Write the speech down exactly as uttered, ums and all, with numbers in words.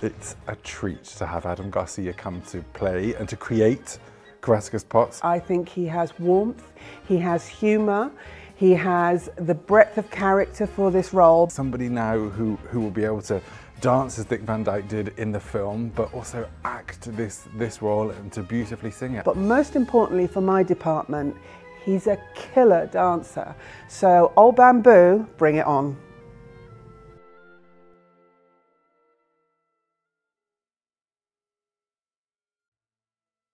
It's a treat to have Adam Garcia come to play and to create Caractacus Potts. I think he has warmth, he has humour, he has the breadth of character for this role. Somebody now who, who will be able to dance as Dick Van Dyke did in the film, but also act this, this role and to beautifully sing it. But most importantly for my department, he's a killer dancer. So Old Bamboo, bring it on.